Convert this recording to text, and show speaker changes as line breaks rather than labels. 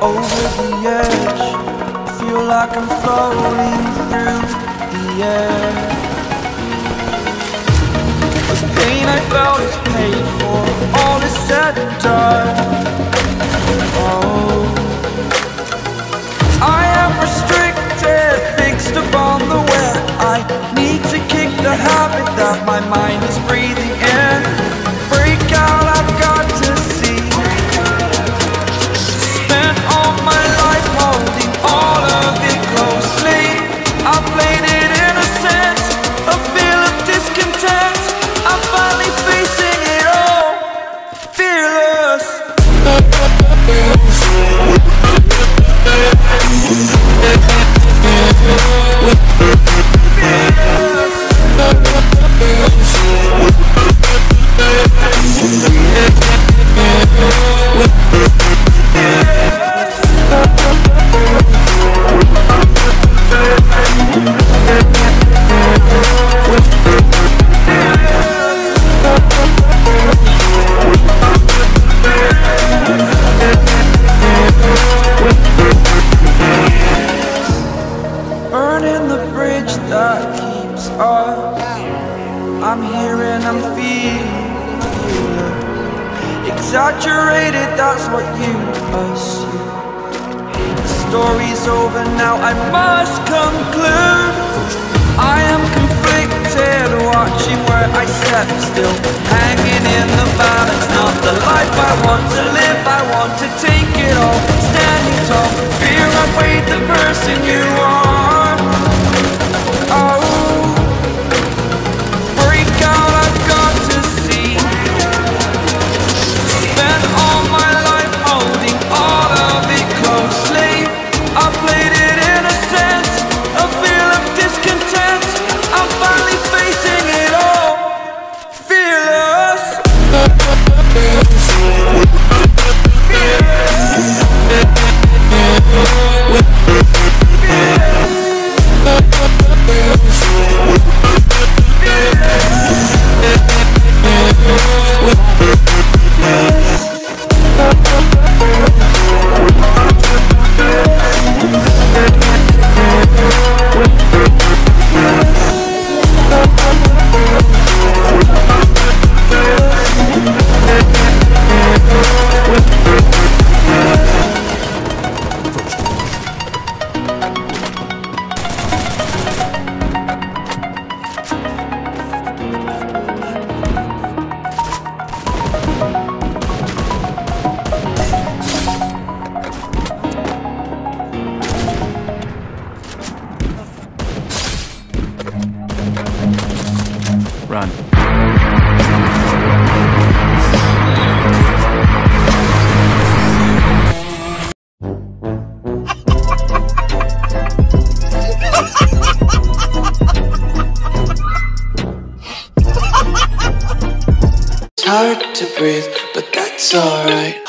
over the edge. Feel like I'm floating through the air. The pain I felt is paid for, all is said and done. Oh, I am restricted, fixed upon the web. I need to kick the habit that my mind is breathing in. Break out, I've got to see. Spent all my life holding all of it closely. I played it innocent, a feel of discontent. I'm finally facing it all, fearless. Burning the bridge that keeps us. I'm here and I'm feeling. Exaggerated, that's what you assume. The story's over now, I must conclude. I am conflicted, watching where I step still, hanging in the balance. Not the life I want to live, I want to take it all. Standing tall, fear I weighed the person you are. Oh, break out, I've got to see. Spent all my life holding all of it closely. I played it innocent, a feel of discontent. I'm finally facing it all, fearless.
Run.
It's hard to breathe, but that's alright.